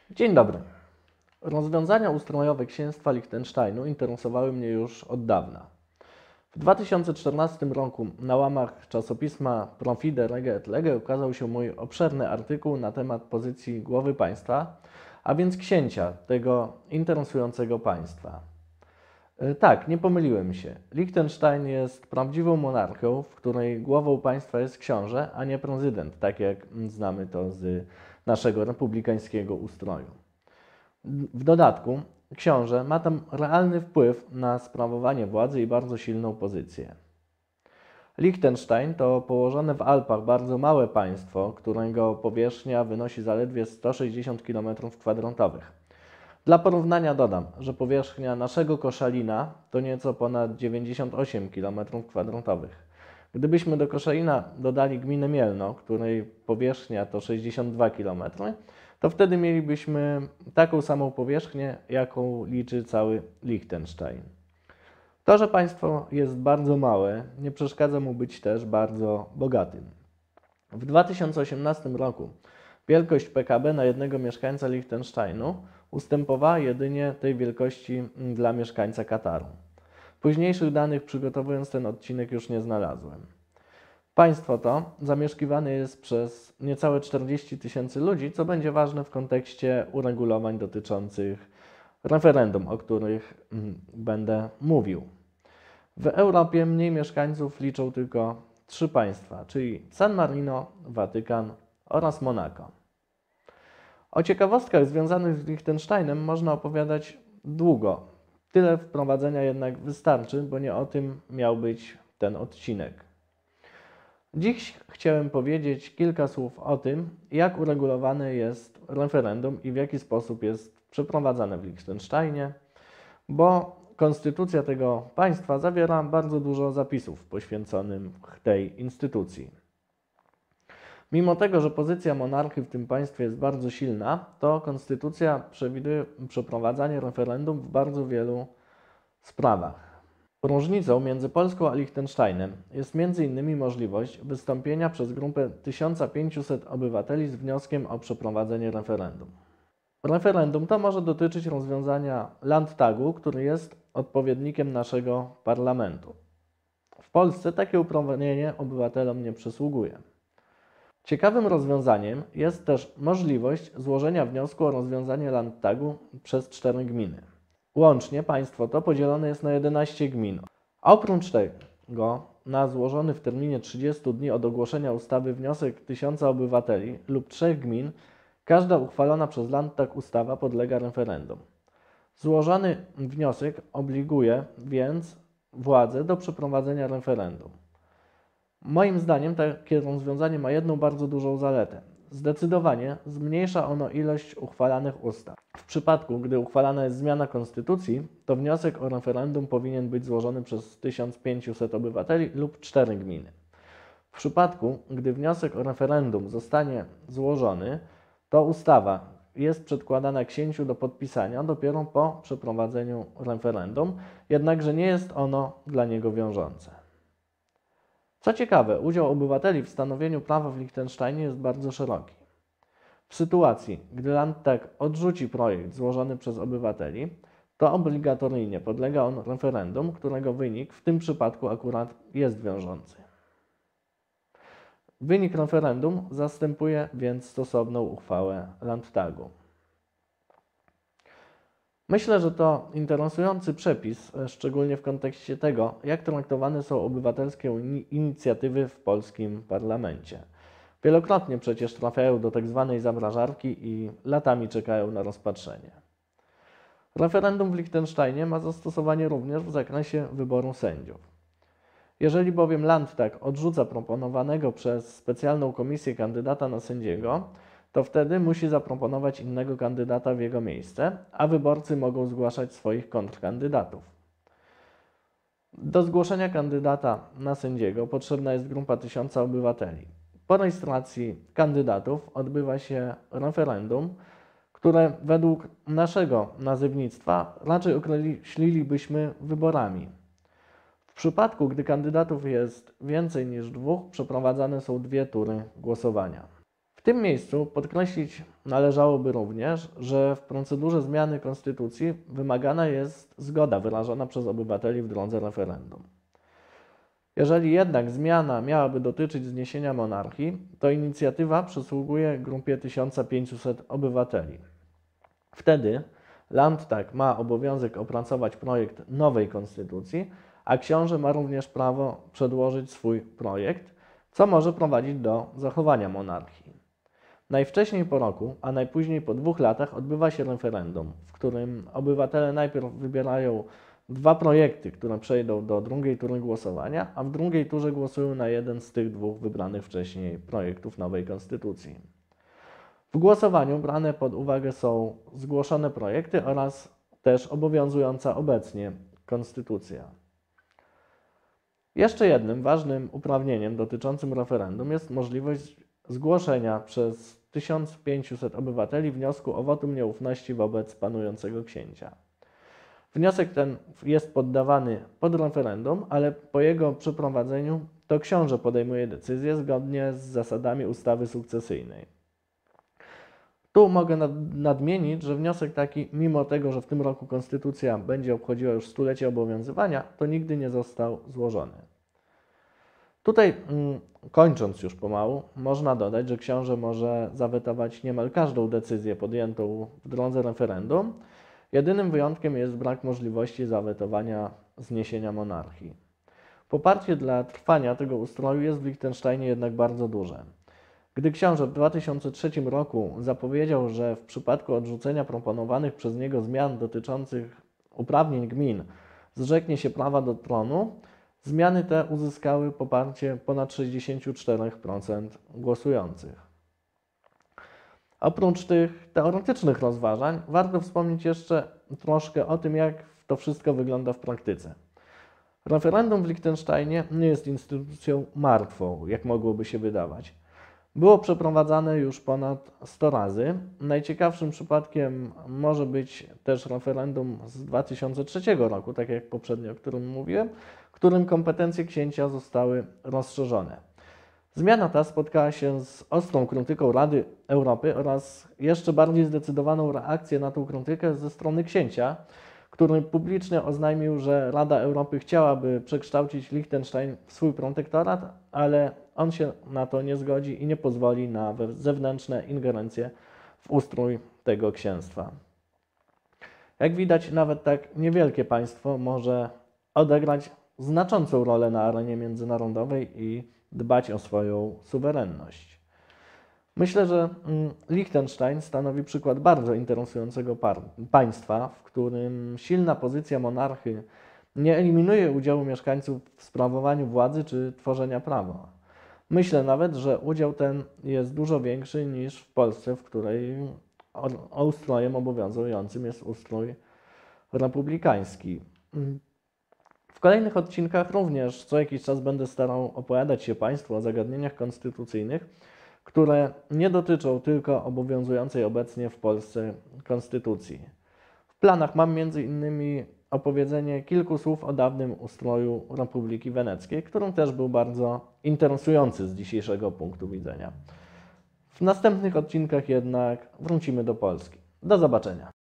Dzień dobry. Rozwiązania ustrojowe Księstwa Liechtensteinu interesowały mnie już od dawna. W 2014 roku na łamach czasopisma Profide Lege et Lege ukazał się mój obszerny artykuł na temat pozycji głowy państwa, a więc księcia tego interesującego państwa. Tak, nie pomyliłem się. Liechtenstein jest prawdziwą monarchią, w której głową państwa jest książę, a nie prezydent, tak jak znamy to z naszego republikańskiego ustroju. W dodatku książę ma tam realny wpływ na sprawowanie władzy i bardzo silną pozycję. Liechtenstein to położone w Alpach bardzo małe państwo, którego powierzchnia wynosi zaledwie 160 km². Dla porównania dodam, że powierzchnia naszego Koszalina to nieco ponad 98 km². Gdybyśmy do Koszalina dodali gminę Mielno, której powierzchnia to 62 km, to wtedy mielibyśmy taką samą powierzchnię, jaką liczy cały Liechtenstein. To, że państwo jest bardzo małe, nie przeszkadza mu być też bardzo bogatym. W 2018 roku wielkość PKB na jednego mieszkańca Liechtensteinu ustępowała jedynie tej wielkości dla mieszkańca Kataru. Późniejszych danych przygotowując ten odcinek już nie znalazłem. Państwo to zamieszkiwane jest przez niecałe 40 000 ludzi, co będzie ważne w kontekście uregulowań dotyczących referendum, o których będę mówił. W Europie mniej mieszkańców liczą tylko 3 państwa, czyli San Marino, Watykan oraz Monako. O ciekawostkach związanych z Liechtensteinem można opowiadać długo. Tyle wprowadzenia jednak wystarczy, bo nie o tym miał być ten odcinek. Dziś chciałem powiedzieć kilka słów o tym, jak uregulowane jest referendum i w jaki sposób jest przeprowadzane w Liechtensteinie, bo konstytucja tego państwa zawiera bardzo dużo zapisów poświęconych tej instytucji. Mimo tego, że pozycja monarchy w tym państwie jest bardzo silna, to konstytucja przewiduje przeprowadzanie referendum w bardzo wielu sprawach. Różnicą między Polską a Liechtensteinem jest m.in. możliwość wystąpienia przez grupę 1500 obywateli z wnioskiem o przeprowadzenie referendum. Referendum to może dotyczyć rozwiązania Landtagu, który jest odpowiednikiem naszego parlamentu. W Polsce takie uprawnienie obywatelom nie przysługuje. Ciekawym rozwiązaniem jest też możliwość złożenia wniosku o rozwiązanie Landtagu przez 4 gminy. Łącznie państwo to podzielone jest na 11 gmin. A oprócz tego na złożony w terminie 30 dni od ogłoszenia ustawy wniosek 1000 obywateli lub 3 gmin każda uchwalona przez Landtag ustawa podlega referendum. Złożony wniosek obliguje więc władzę do przeprowadzenia referendum. Moim zdaniem takie rozwiązanie ma jedną bardzo dużą zaletę. Zdecydowanie zmniejsza ono ilość uchwalanych ustaw. W przypadku, gdy uchwalana jest zmiana konstytucji, to wniosek o referendum powinien być złożony przez 1500 obywateli lub 4 gminy. W przypadku, gdy wniosek o referendum zostanie złożony, to ustawa jest przedkładana księciu do podpisania dopiero po przeprowadzeniu referendum, jednakże nie jest ono dla niego wiążące. Co ciekawe, udział obywateli w stanowieniu prawa w Liechtensteinie jest bardzo szeroki. W sytuacji, gdy Landtag odrzuci projekt złożony przez obywateli, to obligatoryjnie podlega on referendum, którego wynik w tym przypadku akurat jest wiążący. Wynik referendum zastępuje więc stosowną uchwałę Landtagu. Myślę, że to interesujący przepis, szczególnie w kontekście tego, jak traktowane są obywatelskie inicjatywy w polskim parlamencie. Wielokrotnie przecież trafiają do tzw. zamrażarki i latami czekają na rozpatrzenie. Referendum w Liechtensteinie ma zastosowanie również w zakresie wyboru sędziów. Jeżeli bowiem Landtag odrzuca proponowanego przez specjalną komisję kandydata na sędziego, to wtedy musi zaproponować innego kandydata w jego miejsce, a wyborcy mogą zgłaszać swoich kontrkandydatów. Do zgłoszenia kandydata na sędziego potrzebna jest grupa 1000 obywateli. Po rejestracji kandydatów odbywa się referendum, które według naszego nazewnictwa raczej określilibyśmy wyborami. W przypadku, gdy kandydatów jest więcej niż 2, przeprowadzane są 2 tury głosowania. W tym miejscu podkreślić należałoby również, że w procedurze zmiany konstytucji wymagana jest zgoda wyrażona przez obywateli w drodze referendum. Jeżeli jednak zmiana miałaby dotyczyć zniesienia monarchii, to inicjatywa przysługuje grupie 1500 obywateli. Wtedy Landtag ma obowiązek opracować projekt nowej konstytucji, a książę ma również prawo przedłożyć swój projekt, co może prowadzić do zachowania monarchii. Najwcześniej po roku, a najpóźniej po 2 latach odbywa się referendum, w którym obywatele najpierw wybierają 2 projekty, które przejdą do drugiej tury głosowania, a w drugiej turze głosują na jeden z tych 2 wybranych wcześniej projektów nowej konstytucji. W głosowaniu brane pod uwagę są zgłoszone projekty oraz też obowiązująca obecnie konstytucja. Jeszcze jednym ważnym uprawnieniem dotyczącym referendum jest możliwość zgłoszenia przez 1500 obywateli wniosku o wotum nieufności wobec panującego księcia. Wniosek ten jest poddawany pod referendum, ale po jego przeprowadzeniu to książę podejmuje decyzję zgodnie z zasadami ustawy sukcesyjnej. Tu mogę nadmienić, że wniosek taki, mimo tego, że w tym roku konstytucja będzie obchodziła już 100-lecie obowiązywania, to nigdy nie został złożony. Tutaj, kończąc już pomału, można dodać, że książę może zawetować niemal każdą decyzję podjętą w drodze referendum. Jedynym wyjątkiem jest brak możliwości zawetowania zniesienia monarchii. Poparcie dla trwania tego ustroju jest w Liechtensteinie jednak bardzo duże. Gdy książę w 2003 roku zapowiedział, że w przypadku odrzucenia proponowanych przez niego zmian dotyczących uprawnień gmin zrzeknie się prawa do tronu, zmiany te uzyskały poparcie ponad 64% głosujących. Oprócz tych teoretycznych rozważań, warto wspomnieć jeszcze troszkę o tym, jak to wszystko wygląda w praktyce. Referendum w Liechtensteinie nie jest instytucją martwą, jak mogłoby się wydawać. Było przeprowadzane już ponad 100 razy. Najciekawszym przypadkiem może być też referendum z 2003 roku, tak jak poprzednio, o którym mówiłem, którym kompetencje księcia zostały rozszerzone. Zmiana ta spotkała się z ostrą krytyką Rady Europy oraz jeszcze bardziej zdecydowaną reakcję na tę krytykę ze strony księcia, który publicznie oznajmił, że Rada Europy chciałaby przekształcić Liechtenstein w swój protektorat, ale on się na to nie zgodzi i nie pozwoli na zewnętrzne ingerencje w ustrój tego księstwa. Jak widać, nawet tak niewielkie państwo może odegrać znaczącą rolę na arenie międzynarodowej i dbać o swoją suwerenność. Myślę, że Liechtenstein stanowi przykład bardzo interesującego państwa, w którym silna pozycja monarchy nie eliminuje udziału mieszkańców w sprawowaniu władzy czy tworzenia prawa. Myślę nawet, że udział ten jest dużo większy niż w Polsce, w której ustrojem obowiązującym jest ustrój republikański. W kolejnych odcinkach również co jakiś czas będę starał opowiadać się Państwu o zagadnieniach konstytucyjnych, które nie dotyczą tylko obowiązującej obecnie w Polsce konstytucji. W planach mam m.in. opowiedzenie kilku słów o dawnym ustroju Republiki Weneckiej, który też był bardzo interesujący z dzisiejszego punktu widzenia. W następnych odcinkach jednak wrócimy do Polski. Do zobaczenia.